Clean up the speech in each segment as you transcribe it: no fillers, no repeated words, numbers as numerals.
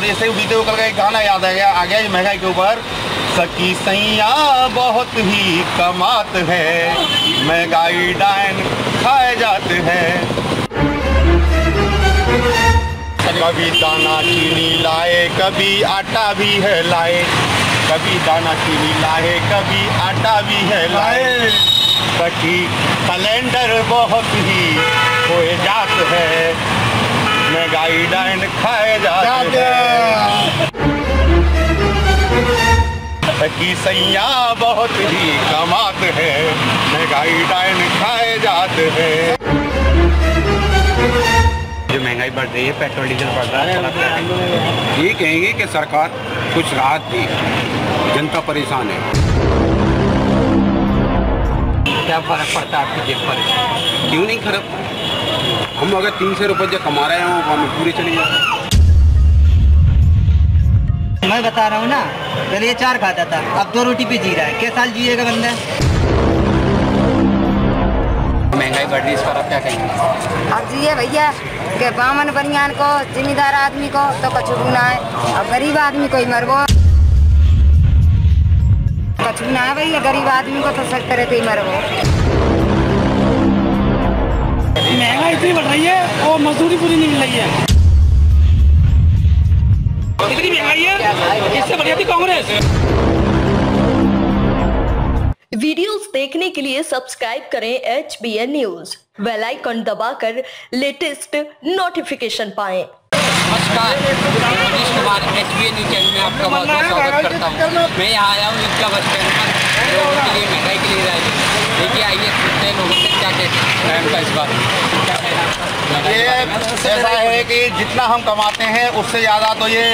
और इसे बीते हुए कल का एक गाना याद आ गया इस महंगाई के ऊपर। सकी सैया बहुत ही कमात है, महंगाई डायन खाए जाते हैं। कभी दाना चीनी लाए, कभी आटा भी है लाए, कभी दाना चीनी लाए, कभी आटा भी है लाए। सखी सिलेंडर बहुत ही खोए जात है, महंगाई डायन खाए जाते हैं। सखी सैया बहुत ही कमात है, महंगाई डायन खाए जाते हैं। जो महंगाई बढ़ रही है, पेट्रोल डीजल बढ़ रहा है, ये कहेंगे कि सरकार कुछ राहत दी, जनता परेशान है। क्या फर्क पड़ता है आपकी जेब पर? क्यों नहीं खराब? हम अगर 300 रुपये जो कमा रहे हो वो हमें पूरी चली जाए। मैं बता रहा हूँ ना, पहले ये 4 खाता था, अब 2 रोटी पे जी रहा है। क्या साल जिएगा बंदा? महंगाई बढ़ रही है, इस पर आप क्या कहेंगे? अब जिए भैया के बामन बनियान को, जिम्मेदार आदमी को तो कछु ना है, अब गरीब आदमी को ही मरबो, कछु ना है भैया। गरीब आदमी को तो सब तरह से ही मरबो। महंगाई इतनी बढ़ रही है और मजदूरी पूरी नहीं मिल रही है। इतनी महंगाई है, इससे बढ़िया थी कांग्रेस। वीडियोस देखने के लिए सब्सक्राइब करें HBN न्यूज, बेल आइकन दबाकर लेटेस्ट नोटिफिकेशन पाएं। नमस्कार, Manish Kumar HBN news channel में आपका बहुत बहुत स्वागत करता हूँ। मैं यहाँ आया हूँ इसका बस स्टैंड पर लोगों के लिए महंगाई के लिए राय देखिए, आइए सुनते हैं लोगों से क्या कहते हैं उनका इस बात। ये ऐसा है कि जितना हम कमाते हैं उससे ज़्यादा तो ये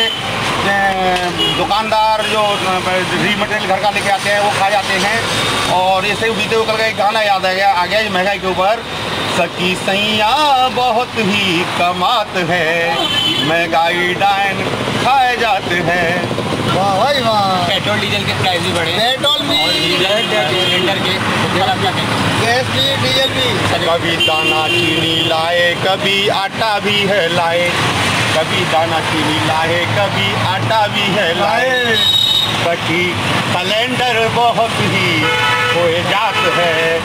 दुकानदार जो री मटेरियल घर का लेके आते हैं वो खा जाते हैं। और इसे बीते हुए कल का एक गाना याद आ गया इस महंगाई के ऊपर। सकी सैया बहुत ही कमात है, महंगाई डायन खाए जाते हैं। वाह भाई वाह। पेट्रोल डीजल के प्राइस भी बढ़े, पेट्रोल भी, सिलेंडर के, गैस भी, डीजल भी। कभी दाना चीनी लाए, कभी आटा भी है लाए, कभी दाना चीनी लाए, कभी आटा भी है लाए। सखी सिलेंडर बहुत ही खोए जात है,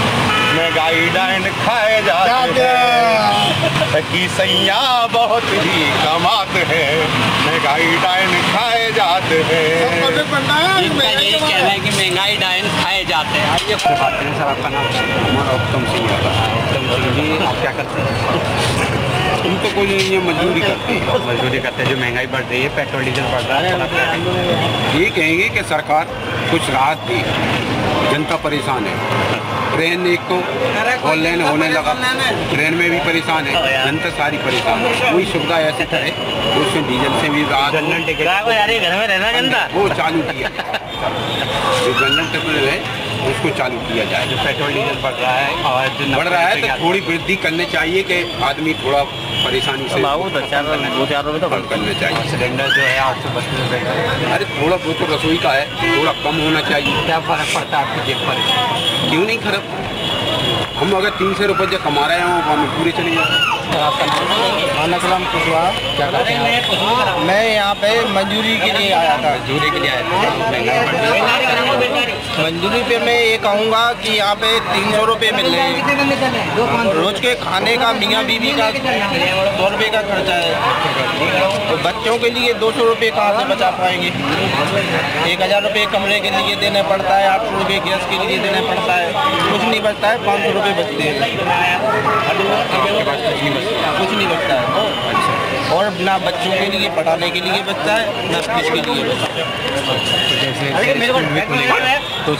महंगाई डायन खाए जाते हैं। सखी सैया बहुत ही कमात है, महंगाई डायन खाए जाते हैं। इनका यही कहना है कि महंगाई डायन खाए जाते हैं। आइए बात करें सर, आपका नाम? हमारा उत्तम सिंह है। उत्तम जी, आप क्या करते हैं? तुम तो कोई नहीं, मजदूरी करते हैं। मजदूरी करते हैं। जो महंगाई बढ़ रही है, पेट्रोल डीजल बढ़ रहा है, आप क्या कहेंगे? ये कहेंगे कि सरकार कुछ राहत दी, जनता परेशान है। ट्रेन एक तो ऑनलाइन होने लगा, ट्रेन में भी परेशान है जनता, सारी परेशान है। कोई सुविधा ऐसे करे उसमें डीजल से भी राहत, जनरल टिकट घर में रहना जनता वो चालू किया जाए। जो जनरल टिकट है उसको चालू किया जाए। जो पेट्रोल डीजल बढ़ रहा है और बढ़ रहा है तो थोड़ी वृद्धि करनी चाहिए कि आदमी थोड़ा परेशानी से 2-4 रुपये तो कम करना चाहिए। सिलेंडर जो है 810 रुपये। अरे थोड़ा बहुत तो रसोई का है, थोड़ा कम होना चाहिए। क्या फर्क पड़ता है आपकी जेब पर? क्यों नहीं खराब? हम अगर 300 रुपये जो कमा रहे हो वो हमें पूरी चली जाए। आपका नाम? सलाम कुशवाहा। क्या करते हैं? मैं यहाँ पे मंजूरी के लिए आया था। मजदूरी के लिए आए थे। महंगाई बढ़ रही है। मंजूरी पे मैं ये कहूँगा कि यहाँ पे 300 रुपये मिल रहे हैं। रोज के खाने का मियाँ बीवी का 100 रुपये का खर्चा है, तो बच्चों के लिए 200 रुपये कहाँ से बचा पाएंगे? 1000 रुपये कमरे के लिए देना पड़ता है, 800 रुपये गैस के लिए देना पड़ता है, कुछ नहीं बचता है। 500 रुपये बचते हैं, कुछ नहीं बचता है। और ना बच्चों के लिए पढ़ाने के लिए बचता है, ना फीस के लिए बचता है। तो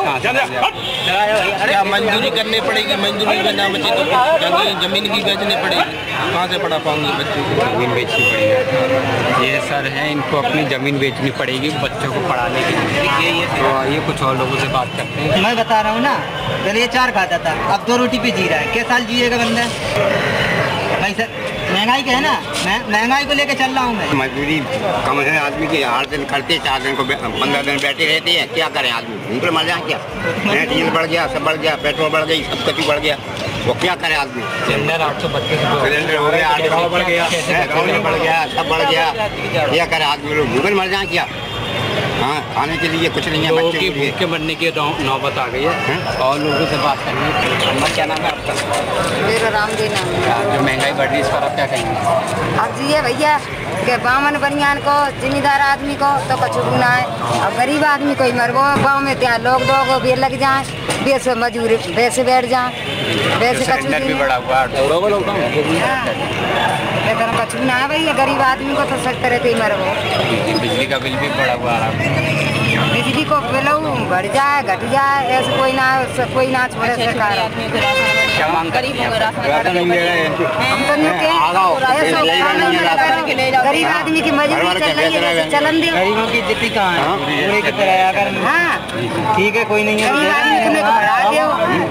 क्या मंजूरी करनी पड़ेगी? मंजूरी में ना बचे तो जमीन भी बेचनी पड़ेगी, कहाँ से पढ़ा पाऊंगे बच्चों को? जमीन बेचनी पड़ेगी। ये सर हैं, इनको अपनी ज़मीन बेचनी पड़ेगी बच्चों को पढ़ाने के लिए। तो आइए कुछ और लोगों से बात करते हैं। मैं बता रहा हूँ ना, पहले ये 4 खाता था, अब 2 रोटी पे जी रहा है। क्या साल जिएगा बंदा? भाई सर महंगाई का है ना, महंगाई को लेके चल रहा हूँ मैं। मजदूरी कम है आदमी की, 8 दिन खर्चे, 4 दिन को 15 दिन बैठे रहते हैं। क्या करें आदमी, भूख मर जाए क्या? डीजल बढ़ गया, सब बढ़ गया, पेट्रोल बढ़ गई, सब कुछ बढ़ गया। वो क्या करे आदमी। सिलेंडर 832 सिलेंडर हो गया, 800 बढ़ गया, पेट्रोल बढ़ गया, सब बढ़ गया। क्या करे आदमी लोग भूखे मर जाए क्या। हाँ, खाने के लिए कुछ नहीं है। लोगों की भूखे मरने की नौबत आ गई है और लोगों से बात करनी। अम्मा क्या नाम है आपका? मेरा रामदेव नाम है। जो महंगाई बढ़ रही है इस पर आप क्या कहेंगे? अब जी है भैया के बामन बनियान को जिम्मेदार आदमी को तो कछु गुना है, अब गरीब आदमी कोई मरबो गाँव में त्या लोग दो बेर लग जाए, वैसे मजूरी वैसे बैठ जाए, वैसे सिलेंडर भी बढ़ा हुआ है। कछु ना है भैया, गरीब आदमी को तो सकते रहते ही मरबो। बिजली का बिल भी बढ़ा हुआ है। बिजली को बिल बढ़ जाए घट जाए ऐसे कोई ना छोड़े सरकार। क्या मांग करी? गरीब आदमी की मजबूरी चल रही है, चलन दे। गरीबों की जितनी कहाँ है पूरे की तरह अगर हाँ ठीक है कोई नहीं है। गरीब आदमी को बढ़ा दो।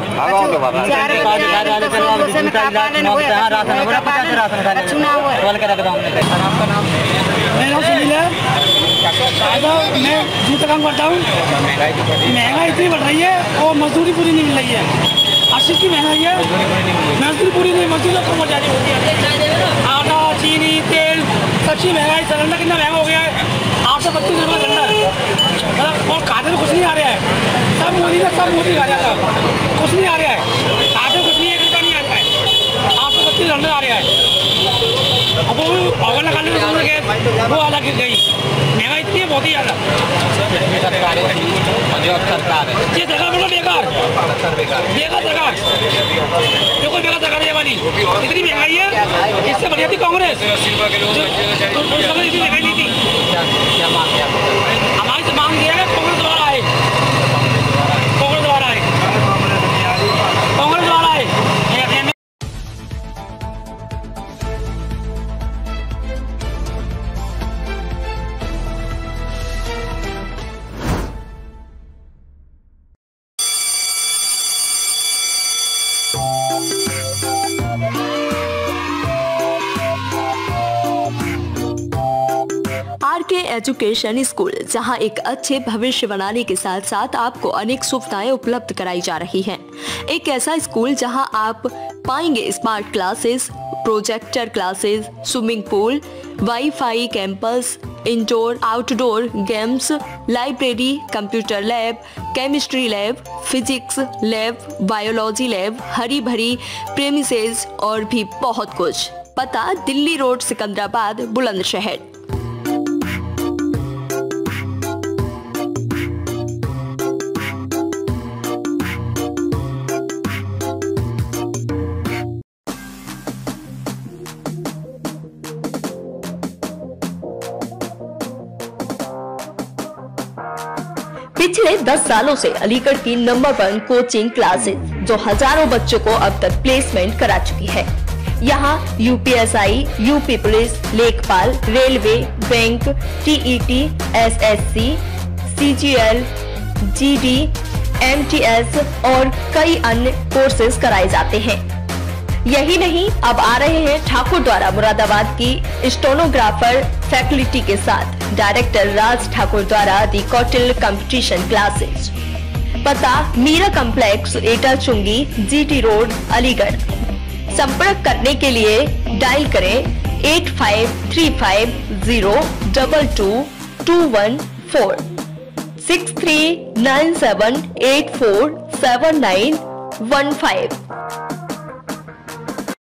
मेरा सुनील है, मैं जूता काम करता हूँ। महंगाई इतनी बढ़ रही है और मजदूरी पूरी नहीं मिल रही है। 80 की महंगाई है, मजदूरी पूरी नहीं, मजदूरी तो कम हो जाती होती है। आटा, चीनी, तेल, सच्ची महंगाई। सिलेंडर कितना महंगा हो गया है, 832 रुपये सिलेंडर। और खाते में कुछ नहीं आ रहा है, सब मोदी खा रहा था, कुछ नहीं आ रहा है। खाते कुछ नहीं, 1 रुपया नहीं आता है, 832 सिलेंडर आ रहा है। अब वो ओवन लगाने में वो अलग गई महंगाई इतनी है, बहुत ही ज़्यादा। सरकार है ये सरकार बोलो बेकार सरकार, देखो बेकार सरकार ये वाली इतनी महंगाई है। इससे बढ़िया थी कांग्रेस, इतनी महंगाई नहीं थी। हमारी से मांग किया है कांग्रेस द्वारा आए, कांग्रेस द्वारा आए, कांग्रेस द्वारा आए। आरके एजुकेशन स्कूल, जहां एक अच्छे भविष्य बनाने के साथ साथ आपको अनेक सुविधाएं उपलब्ध कराई जा रही हैं। एक ऐसा स्कूल जहां आप पाएंगे smart classes, projector classes, swimming pool, wifi campus, indoor outdoor games, library, computer lab, chemistry lab, physics lab, biology lab, हरी भरी प्रेमिसेस और भी बहुत कुछ। पता दिल्ली रोड, सिकंदराबाद, बुलंदशहर। पिछले 10 सालों से अलीगढ़ की नंबर 1 कोचिंग क्लासेस जो हजारों बच्चों को अब तक प्लेसमेंट करा चुकी है। यहाँ यूपीएसआई, यूपी पुलिस, लेखपाल, railway, bank, TET, SSC, CGL, GD, MTS और कई अन्य कोर्सेज कराए जाते हैं। यही नहीं, अब आ रहे हैं ठाकुर द्वारा मुरादाबाद की स्टेनोग्राफर फैकल्टी के साथ डायरेक्टर राज ठाकुर द्वारा दी कौटिल्य कंपटीशन क्लासेस। पता मीरा कॉम्प्लेक्स, एटा चुंगी, जीटी रोड, अलीगढ़। संपर्क करने के लिए डायल करें 8535022214 6397847915।